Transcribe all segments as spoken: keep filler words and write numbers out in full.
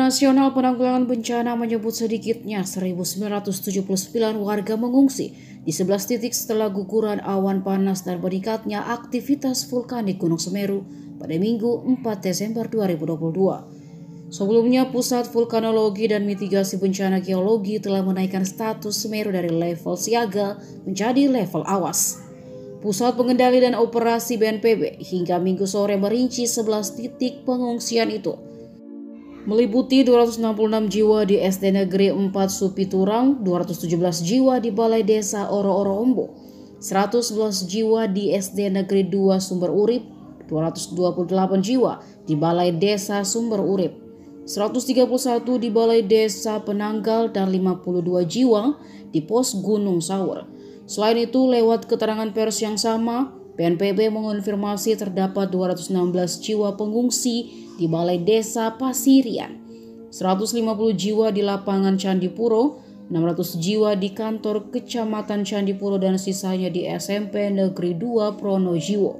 Nasional Penanggulangan Bencana menyebut sedikitnya seribu sembilan ratus tujuh puluh sembilan warga mengungsi di sebelas titik setelah guguran awan panas dan meningkatnya aktivitas vulkanik Gunung Semeru pada Minggu empat Desember dua ribu dua puluh dua. Sebelumnya, Pusat Vulkanologi dan Mitigasi Bencana Geologi telah menaikkan status Semeru dari level siaga menjadi level awas. Pusat Pengendali dan Operasi B N P B hingga Minggu sore merinci sebelas titik pengungsian itu, meliputi dua ratus enam puluh enam jiwa di S D Negeri empat Supiturang, dua ratus tujuh belas jiwa di Balai Desa Oro-Oro Ombo, seratus sebelas jiwa di S D Negeri dua Sumber Urip, dua ratus dua puluh delapan jiwa di Balai Desa Sumber Urip, seratus tiga puluh satu di Balai Desa Penanggal, dan lima puluh dua jiwa di Pos Gunung Sawur. Selain itu, lewat keterangan pers yang sama, B N P B mengonfirmasi terdapat dua ratus enam belas jiwa pengungsi di Balai Desa Pasirian, seratus lima puluh jiwa di lapangan Candipuro, enam ratus jiwa di kantor Kecamatan Candipuro, dan sisanya di S M P Negeri dua Pronojiwo.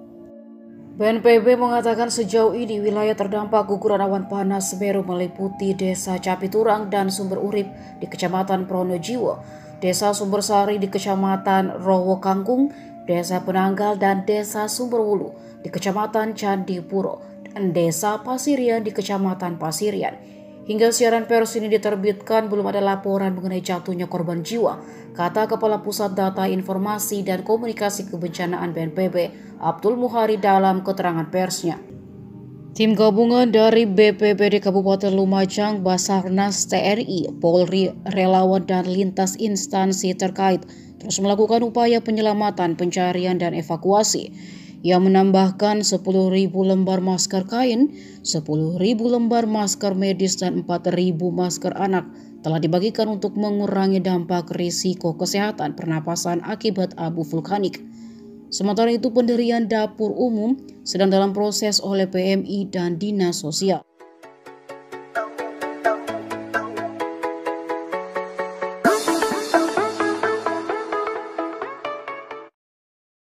B N P B mengatakan sejauh ini wilayah terdampak guguran awan panas Semeru meliputi Desa Capiturang dan Sumber Urip di Kecamatan Pronojiwo, Desa Sumbersari di Kecamatan Rowo Kangkung, Desa Penanggal dan Desa Sumberwulu di Kecamatan Candipuro, dan Desa Pasirian di Kecamatan Pasirian. Hingga siaran pers ini diterbitkan, belum ada laporan mengenai jatuhnya korban jiwa, kata Kepala Pusat Data Informasi dan Komunikasi Kebencanaan B N P B, Abdul Muhari, dalam keterangan persnya. Tim gabungan dari B P B D Kabupaten Lumajang, Basarnas, T R I, Polri, relawan, dan lintas instansi terkait terus melakukan upaya penyelamatan, pencarian, dan evakuasi. Ia menambahkan sepuluh ribu lembar masker kain, sepuluh ribu lembar masker medis, dan empat ribu masker anak telah dibagikan untuk mengurangi dampak risiko kesehatan pernapasan akibat abu vulkanik. Sementara itu, pendirian dapur umum sedang dalam proses oleh P M I dan Dinas Sosial.